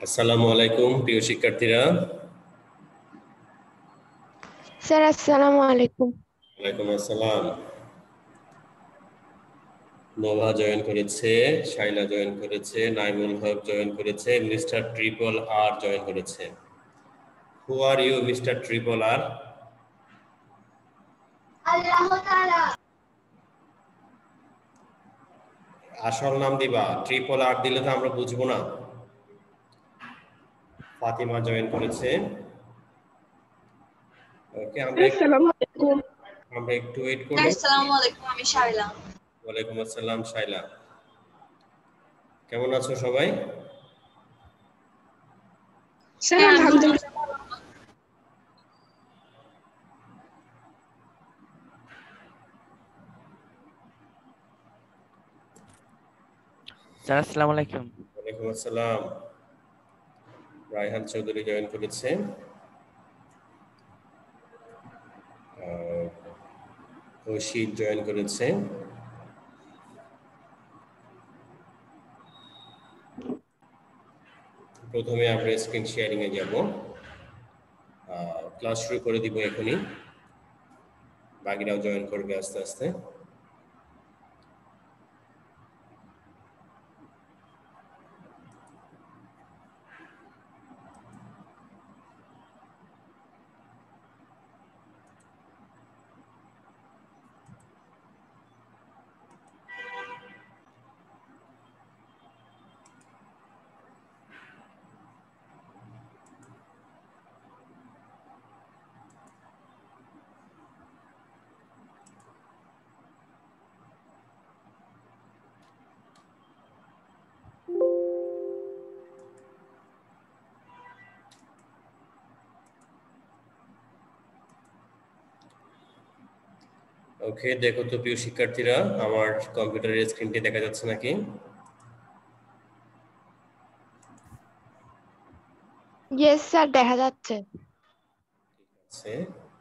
আসসালামু আলাইকুম প্রিয় শিক্ষার্থীরা। স্যার আসসালামু আলাইকুম। ওয়ালাইকুম আসসালাম। নোভা জয়েন করেছে, শাইলা জয়েন করেছে, নাইমুল হক জয়েন করেছে, মিস্টার ট্রিপল আর জয়েন করেছে। Who are you mister triple R? Allah তাআলা। আসল নাম দিবা, ট্রিপল আর দিলে তো আমরা বুঝবো না। ফাতিমা জয়েন করেছে। ওকে, আসসালামু আলাইকুম। আমরা একটু ওয়েট করি। আসসালামু আলাইকুম, আমি শাইলা। ওয়ালাইকুম আসসালাম শাইলা। কেমন আছো সবাই? স্যার আলহামদুলিল্লাহ। স্যার আসসালামু আলাইকুম। ওয়ালাইকুম আসসালাম। রায়হান চৌধুরী জয়েন করেছে। কৌশিক জয়েন করেছে। প্রথমে আমরা স্ক্রিন শেয়ারিং এ যাব। ক্লাস শুরু করে দিব এখনই, বাকিরাও জয়েন করবে আস্তে আস্তে। ওকে, দেখো তো প্রিয় শিক্ষার্থীরা, আমার কম্পিউটারের স্ক্রিনটি দেখা যাচ্ছে নাকি? ইয়েস স্যার, দেখা যাচ্ছে। ঠিক আছে।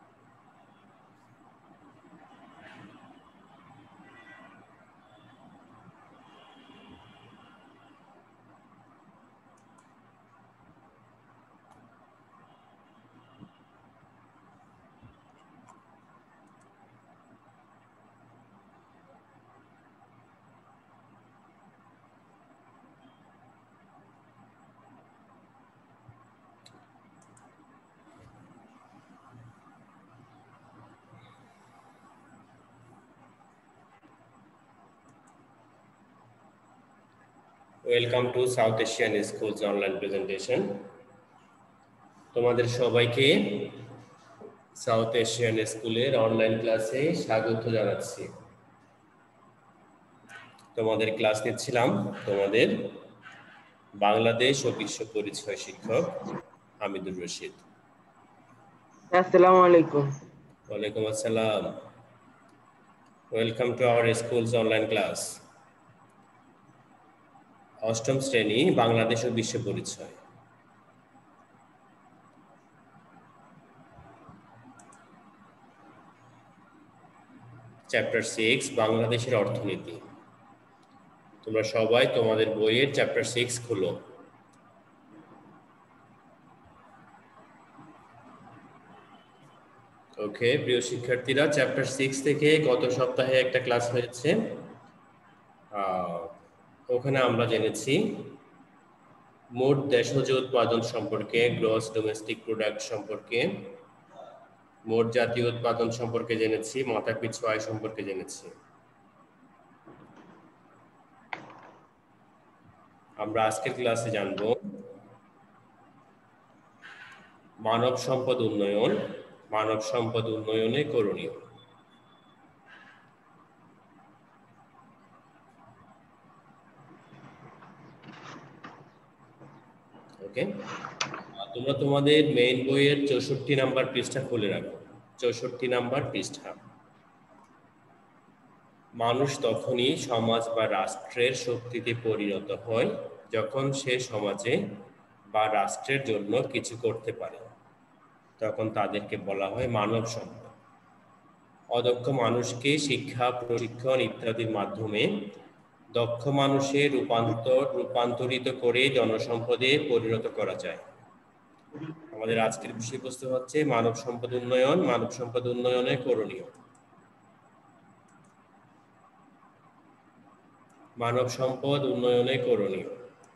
Welcome to South Asian schools online presentation. তোমাদের সবাইকে সাউথ এশিয়ান স্কুলের অনলাইন ক্লাসে স্বাগত জানাচ্ছি। তোমাদের ক্লাস নিচ্ছিলাম তোমাদের বাংলাদেশ ও বিশ্ব পরিচয় শিক্ষক হামিদুর রশিদ। আসসালামু আলাইকুম। ওয়ালাইকুম আসসালাম। Welcome to our schools online class. অষ্টম শ্রেণী বাংলাদেশ ও বিশ্ব পরিচয়। চ্যাপ্টার 6 বাংলাদেশের অর্থনীতি। তোমরা সবাই তোমাদের বইয়ের চ্যাপ্টার 6 খুলো। ওকে প্রিয় শিক্ষার্থীরা, চ্যাপ্টার 6 থেকে গত সপ্তাহে একটা ক্লাস হয়েছে। ওখানে আমরা জেনেছি মোট দেশজ উৎপাদন সম্পর্কে, গ্রস ডোমেস্টিক প্রোডাক্ট সম্পর্কে, মোট জাতীয় উৎপাদন সম্পর্কে জেনেছি, মাথাপিছু আয় সম্পর্কে জেনেছি। আমরা আজকের ক্লাসে জানব মানব সম্পদ উন্নয়ন, মানব সম্পদ উন্নয়নে করণীয়। ওকে, তোমরা তোমাদের মেইন বইয়ের 64 নাম্বার পৃষ্ঠা খুলে রাখো। 64 নাম্বার পৃষ্ঠা। মানুষ তখনই সমাজ বা রাষ্ট্রের শক্তিতে পরিণত হয় যখন সে সমাজে বা রাষ্ট্রের জন্য কিছু করতে পারে, তখন তাদেরকে বলা হয় মানব সম্পদ। অদক্ষ মানুষকে শিক্ষা, প্রশিক্ষণ ইত্যাদির মাধ্যমে দক্ষ মানুষের রূপান্তরিত করে জনসম্পদে পরিণত করা যায়। আমাদের আজকের বিষয়বস্তু হচ্ছে মানব সম্পদ উন্নয়ন, মানব সম্পদ উন্নয়নে করণীয়। মানব সম্পদ উন্নয়নে করণীয়।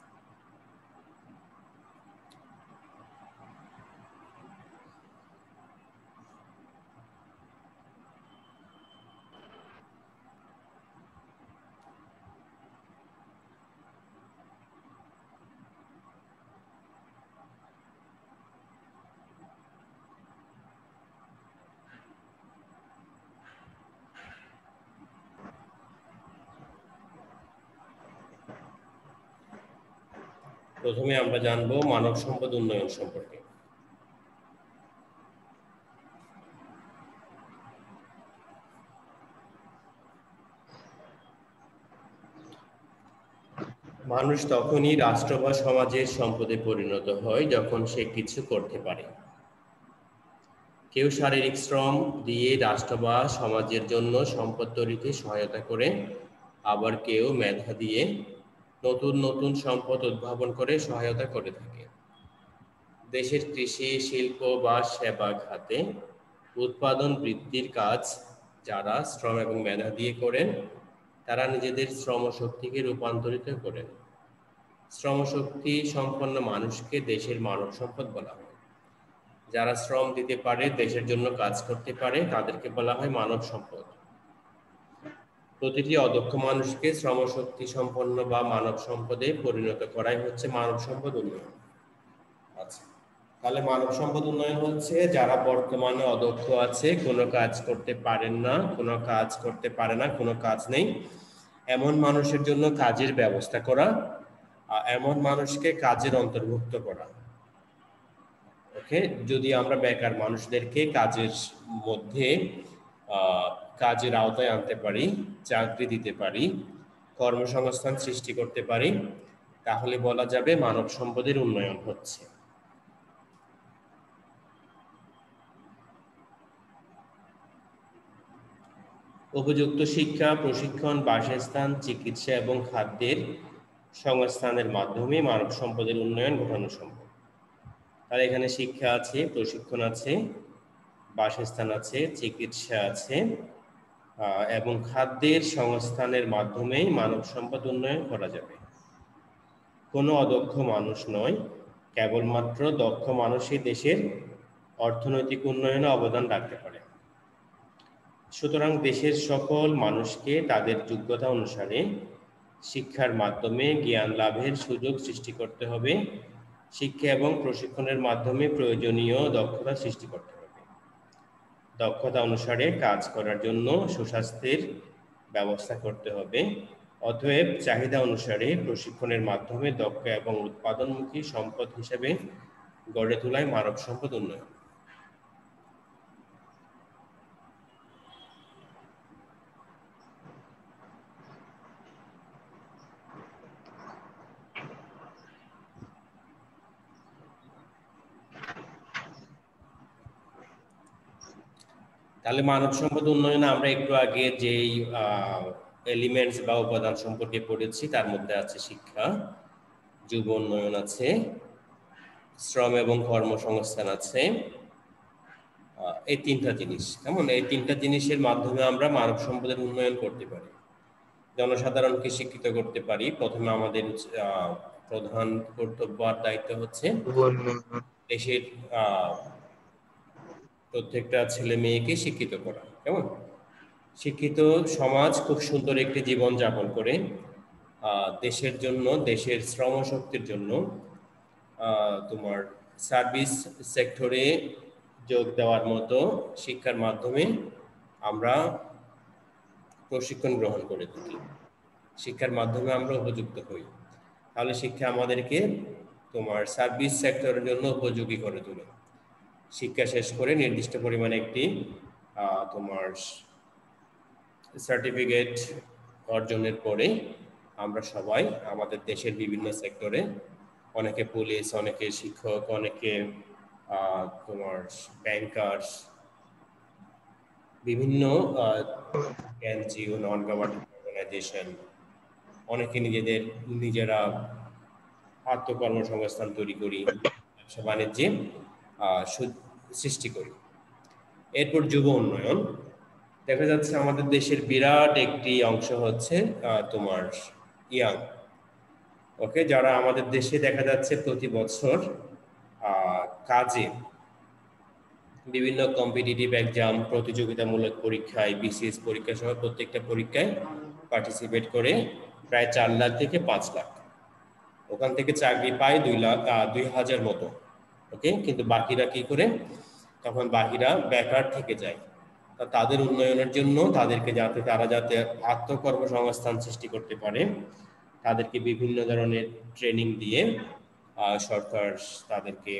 প্রথমে আমরা জানব মানব সম্পদ উন্নয়ন সম্পর্কে। মানুষ তখনই রাষ্ট্র বা সমাজের সম্পদে পরিণত হয় যখন সে কিছু করতে পারে। কেউ শারীরিক শ্রম দিয়ে রাষ্ট্র বা সমাজের জন্য সম্পদ তৈরিতে সহায়তা করে, আবার কেউ মেধা দিয়ে নতুন নতুন সম্পদ উদ্ভাবন করে সহায়তা করে থাকে। দেশের কৃষি, শিল্প বা সেবা খাতে উৎপাদন বৃদ্ধির কাজ যারা শ্রম এবং মেধা দিয়ে করেন, তারা নিজেদের শ্রমশক্তিকে রূপান্তরিত করেন। শ্রমশক্তি সম্পন্ন মানুষকে দেশের মানব সম্পদ বলা হয়। যারা শ্রম দিতে পারে, দেশের জন্য কাজ করতে পারে, তাদেরকে বলা হয় মানব সম্পদ। প্রতিটি অদক্ষ মানুষকে শ্রমশক্তি সম্পন্ন বা মানব সম্পদে পরিণত করাই হচ্ছে মানব সম্পদ উন্নয়ন। আচ্ছা, তাহলে মানব সম্পদ উন্নয়ন হচ্ছে যারা বর্তমানে অদক্ষ আছে, কোনো কাজ করতে পারেন না, কোনো কাজ করতে পারে না, কোনো কাজ নেই, এমন মানুষের জন্য কাজের ব্যবস্থা করা, এমন মানুষকে কাজের অন্তর্ভুক্ত করা। ওকে, যদি আমরা বেকার মানুষদেরকে কাজের মধ্যে কাজের আওতায় আনতে পারি, চাকরি দিতে পারি, কর্মসংস্থান সৃষ্টি করতে পারি, তাহলে বলা যাবে মানব সম্পদের উন্নয়ন হচ্ছে। উপযুক্ত শিক্ষা, প্রশিক্ষণ, বাসস্থান, চিকিৎসা এবং খাদ্যের সংস্থানের মাধ্যমে মানব সম্পদের উন্নয়ন ঘটানো সম্ভব। তাহলে এখানে শিক্ষা আছে, প্রশিক্ষণ আছে, বাসস্থান আছে, চিকিৎসা আছে এবং খাদ্যের সংস্থানের মাধ্যমেই মানব সম্পদ উন্নয়ন করা যাবে। কোনো অদক্ষ মানুষ নয়, কেবলমাত্র দক্ষ মানুষই দেশের অর্থনৈতিক উন্নয়নে অবদান রাখতে পারে। সুতরাং দেশের সকল মানুষকে তাদের যোগ্যতা অনুসারে শিক্ষার মাধ্যমে জ্ঞান লাভের সুযোগ সৃষ্টি করতে হবে। শিক্ষা এবং প্রশিক্ষণের মাধ্যমে প্রয়োজনীয় দক্ষতা সৃষ্টি করতে হবে। দক্ষতা অনুসারে কাজ করার জন্য সুস্বাস্থ্যের ব্যবস্থা করতে হবে। অতএব চাহিদা অনুসারে প্রশিক্ষণের মাধ্যমে দক্ষ এবং উৎপাদনমুখী সম্পদ হিসেবে গড়ে তোলায় মানব সম্পদ উন্নয়ন। তাহলে মানব সম্পদ উন্নয়নে আমরা একটু আগে যেই এলিমেন্টস বা উপাদান সম্পর্কে পড়েছি, তার মধ্যে আছে শিক্ষা, যুব উন্নয়ন আছে, শ্রম এবং কর্মসংস্থান আছে, এই তিনটা জিনিস। কেমন, এই তিনটা জিনিসের মাধ্যমে আমরা মানব সম্পদের উন্নয়ন করতে পারি, জনসাধারণকে শিক্ষিত করতে পারি। প্রথমে আমাদের প্রধান কর্তব্য আর দায়িত্ব হচ্ছে দেশের প্রত্যেকটা ছেলে মেয়েকে শিক্ষিত করা। কেমন, শিক্ষিত সমাজ খুব সুন্দর একটি জীবন যাপন করে দেশের জন্য, দেশের শ্রমশক্তির জন্য তোমার সার্ভিস সেক্টরে যোগ দেওয়ার মতো শিক্ষার মাধ্যমে আমরা প্রশিক্ষণ গ্রহণ করে থাকি, শিক্ষার মাধ্যমে আমরা উপযুক্ত হই। তাহলে শিক্ষা আমাদেরকে তোমার সার্ভিস সেক্টরের জন্য উপযোগী করে তোলে। শিক্ষা শেষ করে নির্দিষ্ট পরিমাণে একটি তোমার সার্টিফিকেট অর্জনের পরে আমরা সবাই আমাদের দেশের বিভিন্ন সেক্টরে, অনেকে পুলিশ, অনেকে শিক্ষক, অনেকে তোমার ব্যাংকার্স, বিভিন্ন এনজিও, নন গভর্নমেন্ট অর্গানাইজেশন, অনেকে নিজেরা আত্মকর্মসংস্থান তৈরি করি, ব্যবসা বাণিজ্যে সৃষ্টি করি। এরপর যুব উন্নয়ন। দেখা যাচ্ছে আমাদের দেশের বিরাট একটি অংশ হচ্ছে তোমার ইয়াং, ওকে, যারা আমাদের দেশে দেখা যাচ্ছে প্রতি বছর কাজে বিভিন্ন কম্পিটিটিভ এক্সাম, প্রতিযোগিতামূলক পরীক্ষায়, বিসিএস পরীক্ষা সহ প্রত্যেকটা পরীক্ষায় পার্টিসিপেট করে প্রায় 4 লাখ থেকে 5 লাখ। ওখান থেকে চাকরি পায় 2,000 মতো, ওকে। কিন্তু বাকিরা কি করে? তখন বাকিরা বেকার থেকে যায়। তাদের উন্নয়নের জন্য তারা যাতে আত্মকর্মসংস্থান সৃষ্টি করতে পারে, তাদেরকে বিভিন্ন ধরনের ট্রেনিং দিয়ে সরকার তাদেরকে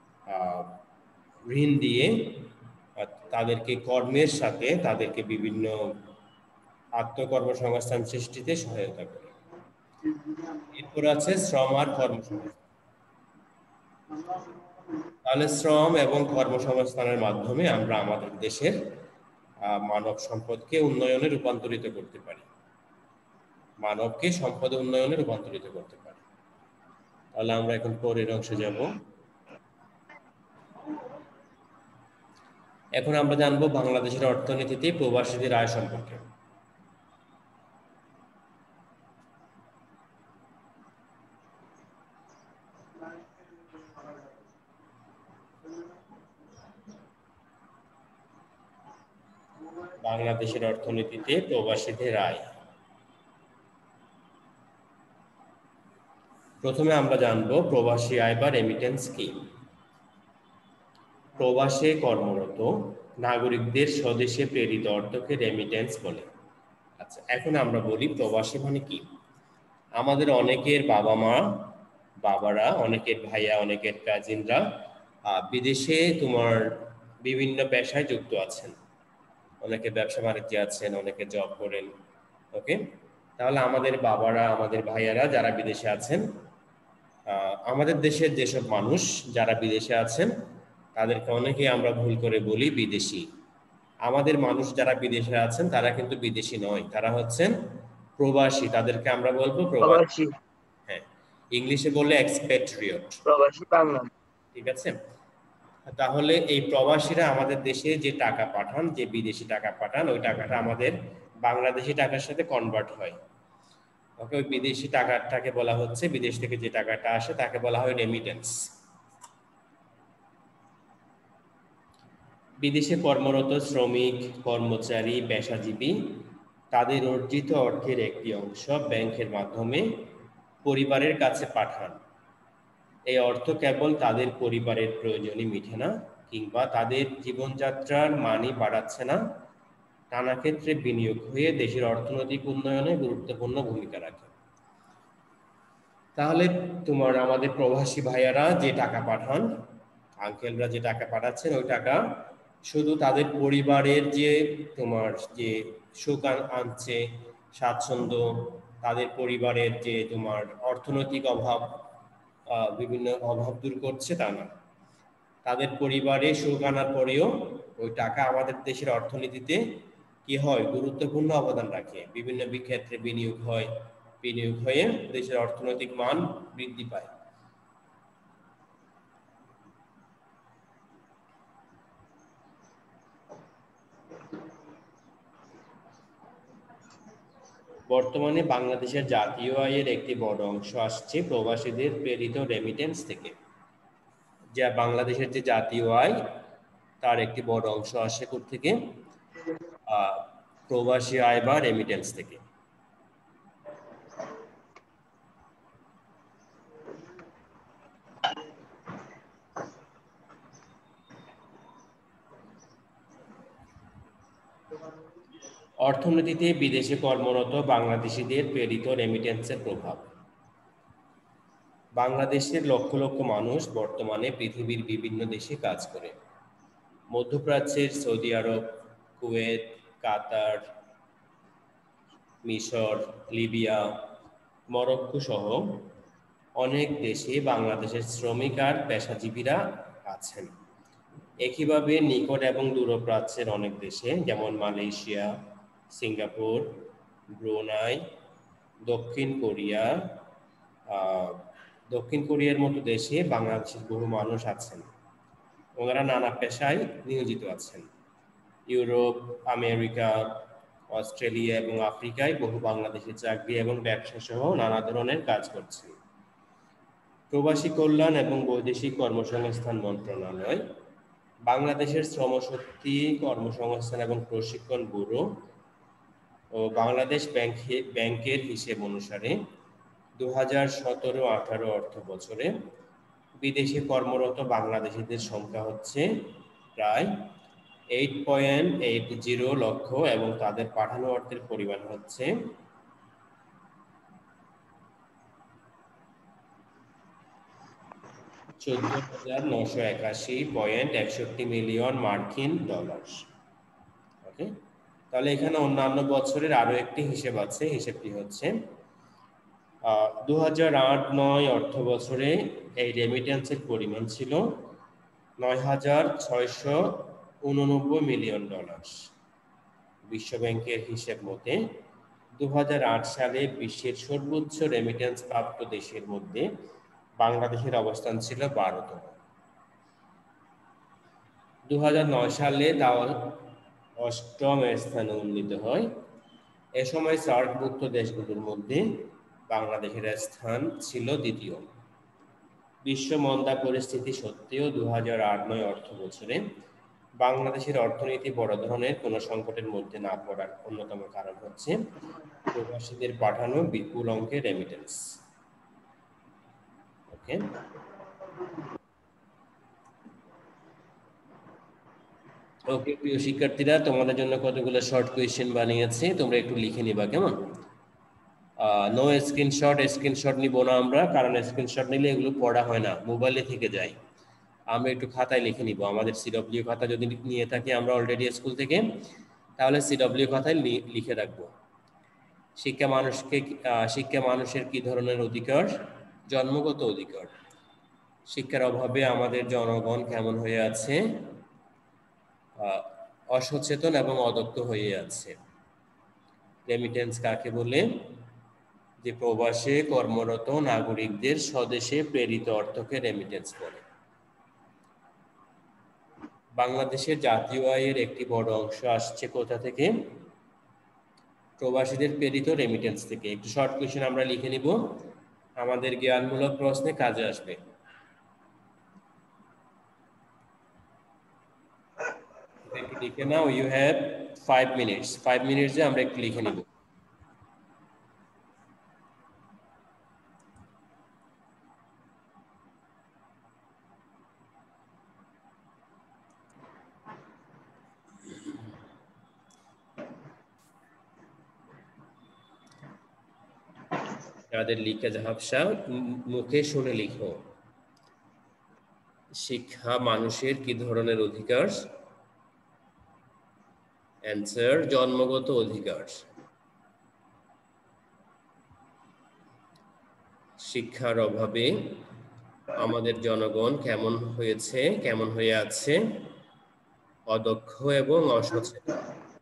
ঋণ দিয়ে তাদেরকে কর্মের সাথে তাদেরকে বিভিন্ন আত্মকর্মসংস্থান সৃষ্টিতে সহায়তা করে। এরপর আছে শ্রম আর কর্মসংস্থান। তাহলে শ্রম এবং কর্মসংস্থানের মাধ্যমে আমরা আমাদের দেশের মানব সম্পদকে উন্নয়নে রূপান্তরিত করতে পারি, মানবকে সম্পদ উন্নয়নে রূপান্তরিত করতে পারি। তাহলে আমরা এখন পরের অংশে যাব। এখন আমরা জানবো বাংলাদেশের অর্থনীতিতে প্রবাসীদের আয় সম্পর্কে। বাংলাদেশের অর্থনীতিতে প্রবাসীদের আয়। প্রথমে আমরা জানবো প্রবাসী আয় বা রেমিটেন্স কি। প্রবাসে কর্মরত নাগরিকদের স্বদেশে প্রেরিত অর্থকে রেমিটেন্স বলে। আচ্ছা, এখন আমরা বলি প্রবাসী মানে কি। আমাদের অনেকের বাবারা, অনেকের ভাইয়া, অনেকের কাজিনরা বিদেশে তোমার বিভিন্ন পেশায় যুক্ত আছেন। অনেকে ব্যবসা বাণিজ্যে আছেন, অনেকে জব করেন, ওকে। তাহলে আমাদের বাবারা, আমাদের ভাইয়ারা যারা বিদেশে আছেন, আমাদের দেশের যেসব মানুষ যারা বিদেশে আছেন তাদেরকে অনেকেই আমরা ভুল করে বলি বিদেশি। আমাদের মানুষ যারা বিদেশে আছেন তারা কিন্তু বিদেশি নয়, তারা হচ্ছেন প্রবাসী। তাদেরকে আমরা বলবো প্রবাসী। হ্যাঁ, ইংলিশে বললে এক্সপেট্রিয়ট, প্রবাসী বাংলা। ঠিক আছে। তাহলে এই প্রবাসীরা আমাদের দেশে যে টাকা পাঠান, যে বিদেশি টাকা পাঠান, ওই টাকাটা আমাদের বাংলাদেশি টাকার সাথে কনভার্ট হয়, ওকে। ওই বিদেশি টাকাটাকে বলা হচ্ছে, বিদেশ থেকে যে টাকাটা আসে তাকে বলা হয় রেমিটেন্স। বিদেশে কর্মরত শ্রমিক, কর্মচারী, পেশাজীবী তাদের অর্জিত অর্থের একটি অংশ ব্যাংকের মাধ্যমে পরিবারের কাছে পাঠান। এই অর্থ কেবল তাদের পরিবারের প্রয়োজনই মিটে না, কিংবা তাদের জীবনযাত্রার মানই বাড়াচ্ছে না, নানা ক্ষেত্রে বিনিয়োগ হয়ে দেশের অর্থনৈতিক উন্নয়নে গুরুত্বপূর্ণ ভূমিকা রাখে। তাহলে আমাদের প্রবাসী ভাইয়ারা যে টাকা পাঠান, আঙ্কেলরা যে টাকা পাঠাচ্ছেন, ওই টাকা শুধু তাদের পরিবারের যে সুখ আনছে, স্বাচ্ছন্দ্য, তাদের পরিবারের যে অর্থনৈতিক অভাব, বিভিন্ন অভাব দূর করছে তা না। তাদের পরিবারে সুখ আনার পরেও ওই টাকা আমাদের দেশের অর্থনীতিতে কি হয়, গুরুত্বপূর্ণ অবদান রাখে। বিভিন্ন ক্ষেত্রে বিনিয়োগ হয়ে দেশের অর্থনৈতিক মান বৃদ্ধি পায়। বর্তমানে বাংলাদেশের জাতীয় আয়ের একটি বড় অংশ আসছে প্রবাসীদের প্রেরিত রেমিটেন্স থেকে। যা বাংলাদেশের যে জাতীয় আয়, তার একটি বড় অংশ আসে থেকে প্রবাসী আয় বা রেমিটেন্স থেকে। অর্থনীতিতে বিদেশে কর্মরত বাংলাদেশিদের প্রেরিত রেমিটেন্সের প্রভাব। বাংলাদেশের লক্ষ লক্ষ মানুষ বর্তমানে পৃথিবীর বিভিন্ন দেশে কাজ করে। মধ্যপ্রাচ্যের সৌদি আরব, কুয়েত, কাতার, মিশর, লিবিয়া, মরক্কো সহ অনেক দেশে বাংলাদেশের শ্রমিক আর পেশাজীবীরা আছেন। একইভাবে নিকট এবং দূরপ্রাচ্যের অনেক দেশে, যেমন মালয়েশিয়া, সিঙ্গাপুর, ব্রুনাই, দক্ষিণ কোরিয়া, দক্ষিণ কোরিয়ার মতো দেশে বাংলাদেশের বহু মানুষ আছেন। ওনারা নানা পেশায় নিয়োজিত আছেন। ইউরোপ, আমেরিকা, অস্ট্রেলিয়া এবং আফ্রিকায় বহু বাংলাদেশি চাকরি এবং ব্যবসা সহ নানা ধরনের কাজ করছেন। প্রবাসী কল্যাণ এবং বৈদেশিক কর্মসংস্থান মন্ত্রণালয়, বাংলাদেশের শ্রমশক্তি কর্মসংস্থান এবং প্রশিক্ষণ ব্যুরো ও বাংলাদেশ ব্যাংকের হিসেব অনুসারে 2017-18 অর্থ বছরে বিদেশে কর্মরত বাংলাদেশিদের সংখ্যা হচ্ছে প্রায় 8.80 লক্ষ এবং তাদের পাঠানো অর্থের পরিমাণ হচ্ছে 14,981.61 মিলিয়ন মার্কিন ডলার। ওকে, তাহলে এখানে অন্যান্য বছরের আরো একটি হিসেব আছে। হিসেবটি হচ্ছে 2008-9 অর্থ বছরে এই রেমিটেন্সের পরিমাণ ছিল 9,689 মিলিয়ন ডলার। বিশ্ব ব্যাংকের হিসেব মতে 2008 সালে বিশ্বের সর্বোচ্চ রেমিটেন্স প্রাপ্ত দেশের মধ্যে বাংলাদেশের অবস্থান ছিল 12তম। 2009 সালে তা 8ম স্থানে উন্নীত হয়। এ সময় সার্কভুক্ত দেশগুলোর মধ্যে বাংলাদেশের স্থান ছিল 2য়। বিশ্ব মন্দা পরিস্থিতি সত্ত্বেও 2008-9 অর্থ বছরে বাংলাদেশের অর্থনীতি বড় ধরনের কোনো সংকটের মধ্যে না পড়ার অন্যতম কারণ হচ্ছে প্রবাসীদের পাঠানো বিপুল অঙ্কের রেমিটেন্স। ওকে, ওকে প্রিয় শিক্ষার্থীরা, তোমাদের জন্য কতগুলো শর্ট কোয়েশ্চেন বানিয়েছি, তোমরা একটু লিখে নিবা, কেমন? নো স্ক্রিনশট নিব না আমরা, কারণ স্ক্রিনশট নিলে এগুলো পড়া হয় না, মোবাইলে থেকে যায়। আমরা একটু খাতায় লিখে নিব। আমাদের সিডব্লিউ খাতা যদি নিয়ে থাকি আমরা অলরেডি স্কুল থেকে, তাহলে সিডব্লিউ খাতায় লিখে রাখবো। শিক্ষা মানুষের কি ধরনের অধিকার? জন্মগত অধিকার। শিক্ষার অভাবে আমাদের জনগণ কেমন হয়ে আছে? অসচেতন এবং অদক্ষ হয়ে আছে। রেমিটেন্স কাকে বলে? যে প্রবাসে কর্মরত নাগরিকদের স্বদেশে প্রেরিত অর্থকে রেমিটেন্স বলে। বাংলাদেশের জাতীয় আয়ের একটি বড় অংশ আসছে কোথা থেকে? প্রবাসীদের প্রেরিত রেমিটেন্স থেকে। একটু শর্ট কোয়েশ্চেন আমরা লিখে নিব, আমাদের জ্ঞানমূলক প্রশ্নে কাজে আসবে। একটু লিখে নাও, ইউ হ্যাভ 5 মিনিটস। 5 মিনিটসে আমরা একটু লিখে নিব। যাদের লিখে ঝাপসা, মুখে শুনে লিখো। শিক্ষা মানুষের কি ধরনের অধিকার? অ্যান্সার, জন্মগত অধিকার। শিক্ষার অভাবে আমাদের জনগণ কেমন হয়ে আছে? অদক্ষ এবং অসচেতন।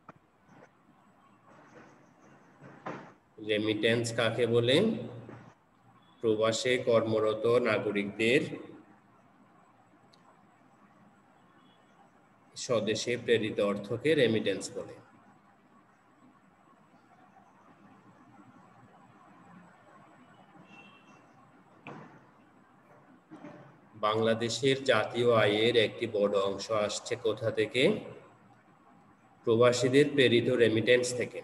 রেমিটেন্স কাকে বলে? প্রবাসে কর্মরত নাগরিকদের স্বদেশে প্রেরিত অর্থকে রেমিটেন্স বলে। বাংলাদেশের জাতীয় আয়ের একটি বড় অংশ আসছে কোথা থেকে? প্রবাসীদের প্রেরিত রেমিটেন্স থেকে।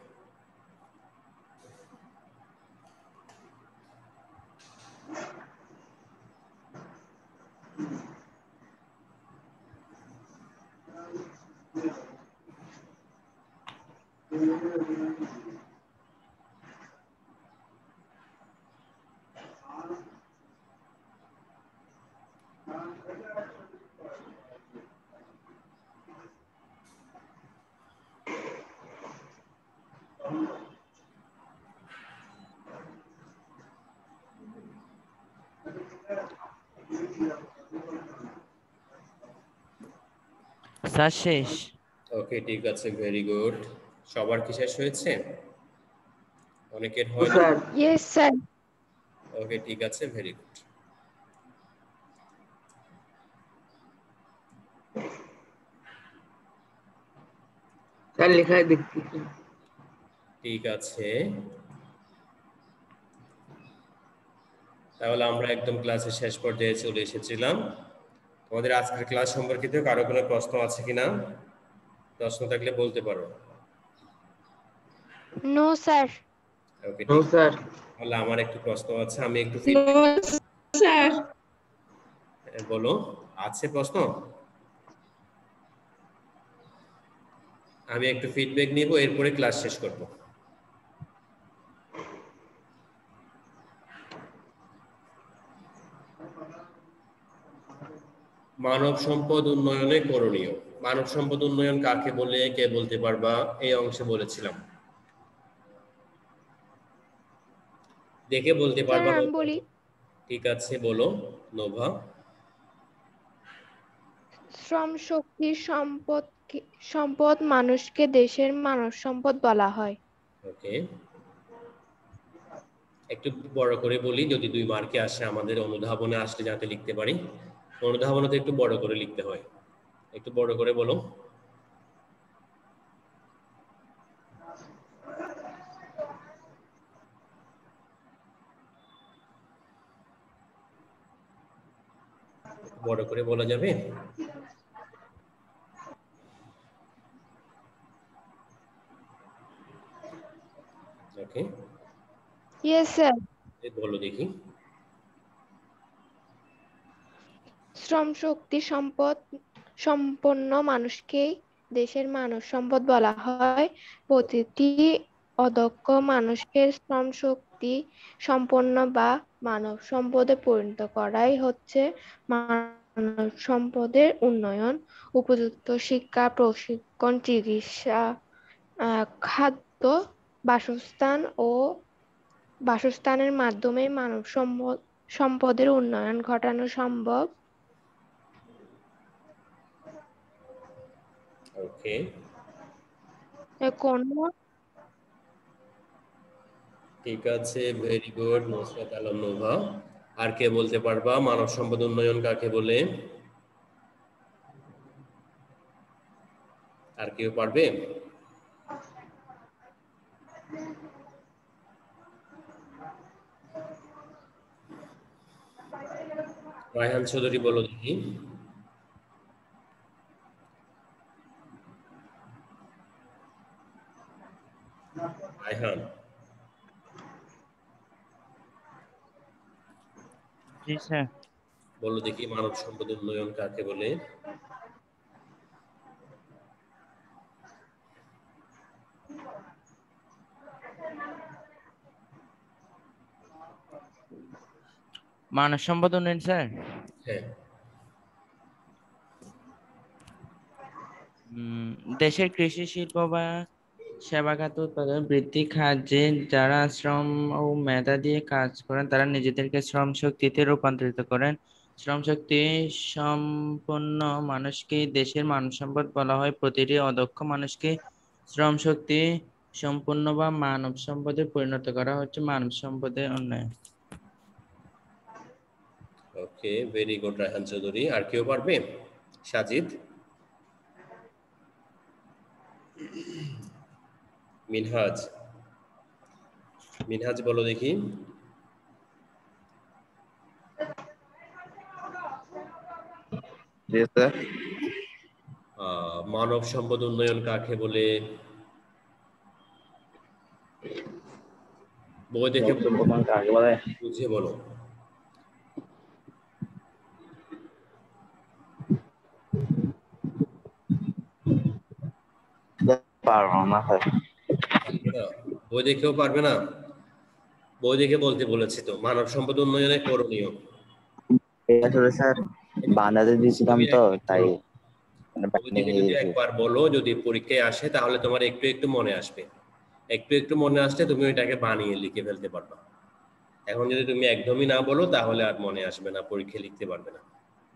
স্যার শেষ। ওকে, ঠিক আছে, ভেরি গুড। সবার কি শেষ হয়েছে? অনেকের হয় না? Sir yes sir. ওকে, ঠিক আছে, ভেরি গুড। স্যার লেখায় দেখতেছি। ঠিক আছে, তাহলে আমরা একদম ক্লাসের শেষ পর্যায়ে চলে এসেছিলাম। তোমাদের আজকের ক্লাস সম্পর্কিত কারো কোনো প্রশ্ন আছে কিনা? প্রশ্ন থাকলে বলতে পারো। No sir. ওকে, নো ঠিক স্যার। তাহলে আমার একটু প্রশ্ন আছে, আমি একটু নো স্যার। বলো, আছে প্রশ্ন? আমি একটু ফিডব্যাক নিব, এরপরে ক্লাস শেষ করব। মানব সম্পদ উন্নয়নে করণীয়। মানব সম্পদ উন্নয়ন কাকে বলে, কে বলতে পারবা? এই অংশে বলেছিলাম, দেখে বলতে স্যার পারবা? আমি বলি। ঠিক আছে, বলো নোভা। শ্রম শক্তি সম্পদ মানুষকে দেশের মানব সম্পদ বলা হয়। ওকে, একটু বড় করে বলি, যদি 2 মার্কে আসে, আমাদের অনুধাবনে আসলে যাতে লিখতে পারি। অনুধাবনে তো একটু বড় করে লিখতে হয়, একটু বড় করে বলো। বড় করে বলা যাবে? Okay, yes sir. বলো দেখি। শ্রম শক্তি সম্পন্ন মানুষকেই দেশের মানব সম্পদ বলা হয়। প্রতিটি অদক্ষ মানুষকে শ্রম শক্তি সম্পন্ন বা মানব সম্পদে পরিণত করাই হচ্ছে মানব সম্পদের উন্নয়ন। উপযুক্ত শিক্ষা, প্রশিক্ষণ, চিকিৎসা, খাদ্য, বাসস্থানের মাধ্যমে মানব সম্পদের উন্নয়ন ঘটানো সম্ভব। ওকে, কোনো ঠিক আছে, ভেরি গুড নুসরাত আলম নোভা। আর কে বলতে পারবা মানব সম্পদ উন্নয়ন কাকে বলে? আর কেউ পারবে? রায়হান চৌধুরী বলো দেখি। রায়হান জি স্যার। বলো দেখি, মানব সম্পদ উন্নয়ন কাকে বলে? মানব সম্পদ উন্নয়ন স্যার। হ্যাঁ, দেশের কৃষি শিল্প বা সেবা খাত উৎপাদন বৃদ্ধি, কাজে যারা শ্রম ও মেধা দিয়ে কাজ করেন তারা নিজেদেরকে শ্রম শক্তিতে রূপান্তরিত করেন। শ্রম শক্তি সম্পন্ন মানুষকে দেশের মানব সম্পদ বলা হয়। প্রতিটি অদক্ষ মানুষকে শ্রম শক্তি সম্পন্ন বা মানব সম্পদে পরিণত করা হচ্ছে মানব সম্পদের উন্নয়ন। Okay, very good Raihan Chowdhury. আর কেউ পারবে? সাজিদ, মিনহাজ, মিনহাজ বলো দেখি। জি স্যার। মানব সম্পদ উন্নয়ন কাকে বলে? বই দেখে কাকে বলে? বুঝিয়ে বলো। পারবো না স্যার। পারবে না? বই দেখেও পারবে না? বই দেখে বলতে বলেছি তো, মানব সম্পদ উন্নয়নে করণীয়। আসলে স্যার বাংলাতে দিয়েছিলাম তো তাই বলো। মানে বই দেখে যদি একবার বলো, যদি পরীক্ষায় আসে তাহলে তোমার একটু একটু মনে আসবে। একটু একটু মনে আসলে তুমি ওইটাকে বানিয়ে লিখে ফেলতে পারবা। এখন যদি তুমি একদমই না বলো তাহলে আর মনে আসবে না, পরীক্ষায় লিখতে পারবে না।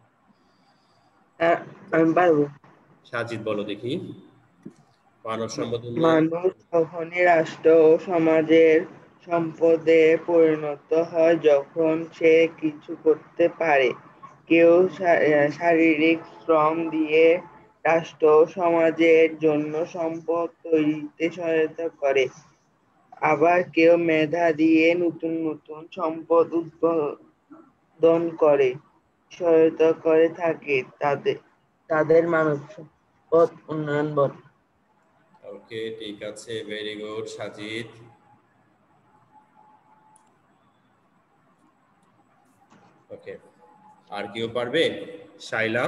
আমি পারবো। সাজিদ বলো দেখি, মানব সম্পদ উন্নয়ন। মানুষ কখনই রাষ্ট্র ও সমাজের সম্পদে পরিণত হয় যখন সে কিছু করতে পারে। কেউ শারীরিক শ্রম দিয়ে রাষ্ট্র ও সমাজের জন্য সম্পদ তৈরিতে সহায়তা করে। আবার কেউ মেধা দিয়ে নতুন নতুন সম্পদ উদ্ভাবন করে সহায়তা করে থাকে। তাদের মানব সম্পদ উন্নয়ন বলে। ওকে, ঠিক আছে, ভেরি গুড সাজিদ। ওকে, আর কেউ পারবে? শাইলা?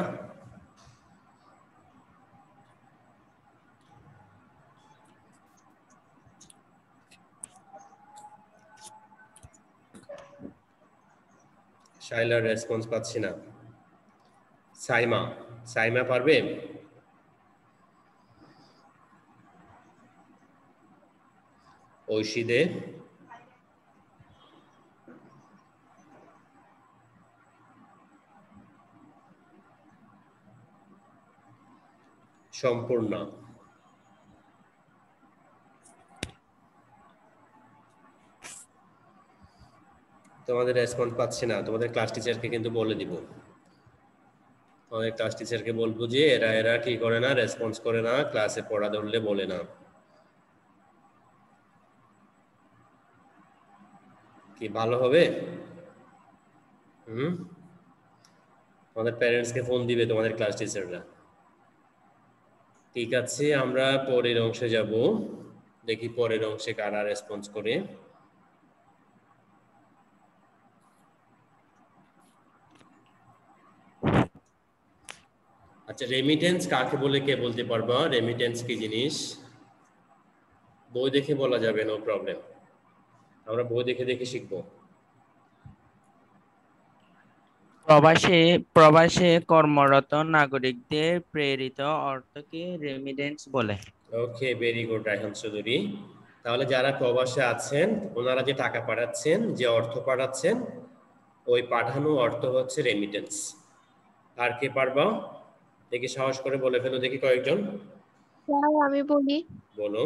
শাইলার রেসপন্স পাচ্ছি না। সাইমা, সাইমা পারবে? ঐশী দে? সম্পূর্ণ? তোমাদের রেসপন্স পাচ্ছি না। তোমাদের ক্লাস টিচারকে কিন্তু বলে দিব। তোমাদের ক্লাস টিচারকে বলবো যে এরা কি করে না, রেসপন্স করে না, ক্লাসে পড়া ধরলে বলে না। কি ভালো হবে? তোমাদের প্যারেন্টসকে ফোন দিবে তোমাদের ক্লাস টিচাররা। ঠিক আছে, আমরা পরের অংশে যাব। দেখি পরের অংশে কারা রেসপন্স করে। আচ্ছা, রেমিটেন্স কাকে বলে কে বলতে পারবা? রেমিটেন্স কি জিনিস? বই দেখে বলা যাবে, নো প্রবলেম। আমরা বই দেখে দেখে শিখবো। প্রবাসে কর্মরত নাগরিকদের প্রেরিত অর্থকে রেমিটেন্স বলে। Okay, very good Raihan Chowdhury. তাহলে যারা প্রবাসে আছেন ওনারা যে টাকা পাঠাচ্ছেন, যে অর্থ পাঠাচ্ছেন, ওই পাঠানো অর্থ হচ্ছে রেমিটেন্স। আর কে পারবা? দেখি সাহস করে বলে ফেলো দেখি কয়েকজন। স্যার, আমি বলি। বলো।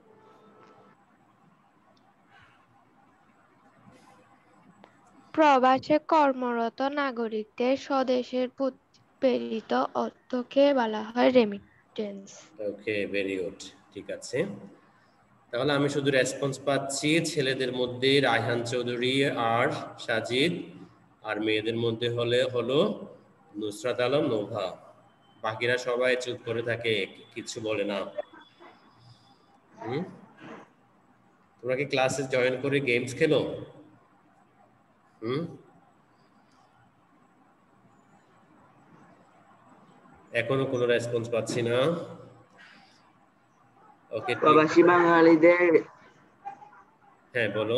প্রবাসে কর্মরত নাগরিকদের স্বদেশের প্রতি প্রেরিত অর্থকে বলা হয় রেমিটেন্স। ওকে, ভেরি গুড, ঠিক আছে। তাহলে আমি শুধু রেসপন্স পাচ্ছি ছেলেদের মধ্যে রায়হান চৌধুরী আর সাজিদ, আর মেয়েদের মধ্যে হলো নুসরাত আলম, নোভা। বাকিরা সবাই চুপ করে থাকে, কিছু বলে না। তোমরা কি ক্লাসে জয়েন করে গেমস খেলো? এখনো কোনো রেসপন্স পাচ্ছি না। ওকে, প্রবাসী বাঙালিদের হ্যাঁ বলো।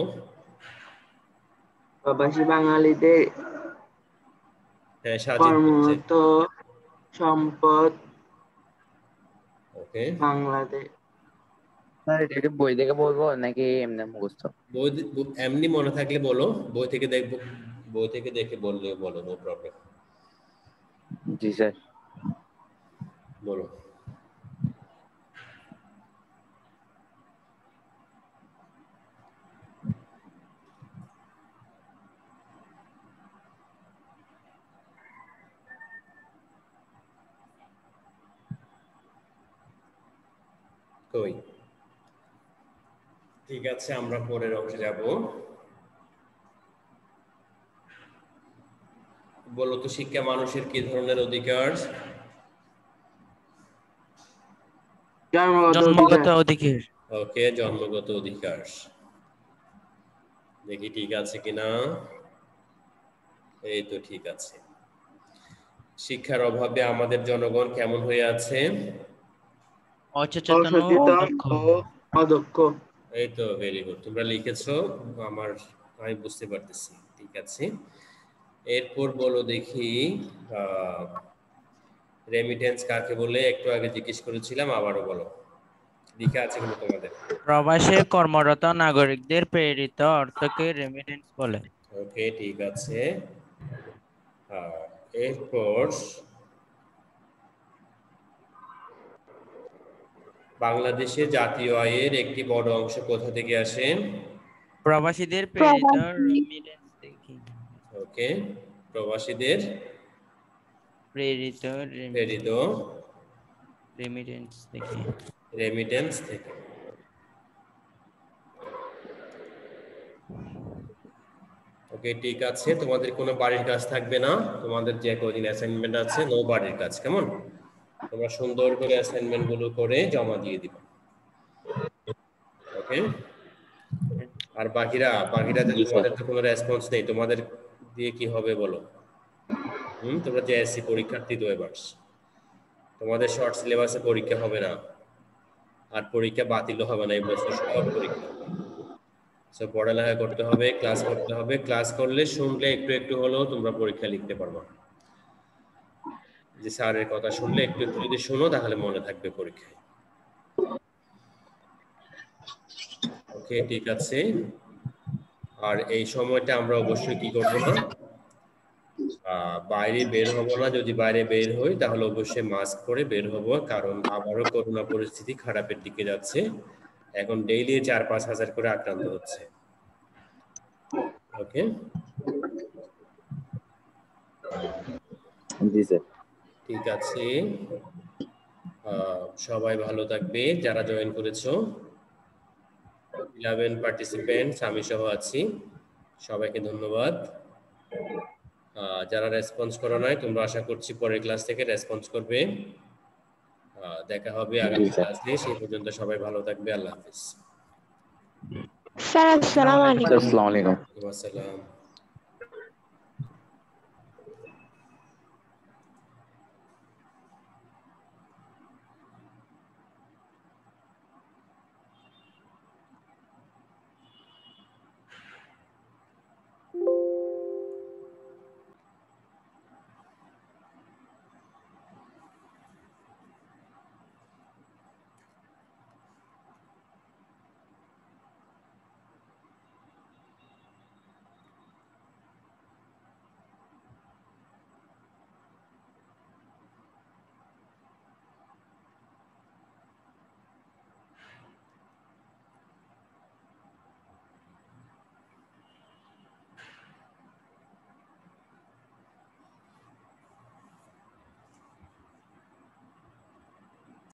হ্যাঁ, সাজিদ বলছে। কর্মরত সম্পদ ওকে, বাংলাদেশ। স্যার এটা কি বই দেখে বলবো নাকি এমনি মুখস্থ? বই এমনি মনে থাকলে বলো, বই থেকে দেখবো, বই থেকে দেখে বললে বলো, নো প্রবলেম। জি স্যার। বলো। কই? ঠিক আছে, আমরা পরের অংশে যাব। বলো তো, শিক্ষা মানুষের কি ধরনের অধিকার? জন্মগত অধিকার। ওকে, জন্মগত অধিকার। দেখি ঠিক আছে কিনা। এই তো ঠিক আছে। শিক্ষার অভাবে আমাদের জনগণ কেমন হয়ে আছে? অসচেতন ও অদক্ষ। অদক্ষ। এই তো, ভেরি গুড, তোমরা লিখেছো, আমি বুঝতে পারতেছি। ঠিক আছে, এরপর বলো দেখি রেমিটেন্স কাকে বলে? একটু আগে জিজ্ঞেস করেছিলাম, আবারও বলো। লেখা আছে কিন্তু তোমাদের। প্রবাসে কর্মরত নাগরিকদের প্রেরিত অর্থকে রেমিটেন্স বলে। ওকে, ঠিক আছে। এরপর বাংলাদেশে জাতীয় আয়ের একটি বড় অংশ কোথা থেকে আসে? প্রবাসীদের প্রেরিত প্রবাসী রেমিটেন্স দেখি ওকে, প্রবাসীদের প্রেরিত প্রেরিত রেমিটেন্স দেখি রেমিটেন্স থেকে। ওকে, ঠিক আছে। তোমাদের কোনো বাড়ির কাজ থাকবে না, তোমাদের যে কদিন অ্যাসাইনমেন্ট আছে নো বাড়ির কাজ, কেমন? তোমরা সুন্দর করে অ্যাসাইনমেন্ট গুলো করে জমা দিয়ে দিবা। ওকে, আর বাকিরা তোমাদের তো কোনো রেসপন্স নেই, তোমাদের দিয়ে কি হবে বলো? তোমরা যে এসসি পরীক্ষার্থী তো এবার তোমাদের শর্ট সিলেবাসে পরীক্ষা হবে না, আর পরীক্ষা বাতিলও হবে না এই বছর, সব পরীক্ষা। সো পড়ালেখা করতে হবে, ক্লাস করতে হবে, ক্লাস করলে শুনলে একটু একটু হলেও তোমরা পরীক্ষা লিখতে পারবা। যে স্যারের কথা শুনলে একটু একটু যদি শোনো তাহলে মনে থাকবে পরীক্ষায়। ওকে, ঠিক আছে। আর এই সময়টা আমরা অবশ্যই কি করব না, বাইরে বের হব না। যদি বাইরে বের হই তাহলে অবশ্যই মাস্ক পরে বের হব, কারণ আবারও করোনা পরিস্থিতি খারাপের দিকে যাচ্ছে। এখন ডেইলি 4-5 হাজার করে আক্রান্ত হচ্ছে। ওকে, জি স্যার। ঠিক আছে। সবাই ভালো থাকবে যারা জয়েন করেছো। 11 পার্টিসিপেন্টস, আমি সহ আছি, সবাইকে ধন্যবাদ। যারা রেসপন্স করো নাই তোমরা আশা করছি পরের ক্লাস থেকে রেসপন্স করবে। দেখা হবে আগামী ক্লাসে, সেই পর্যন্ত সবাই ভালো থাকবে। আল্লাহ হাফেজ। স্যার আসসালামু আলাইকুম। আসসালামু আলাইকুম। আসসালাম।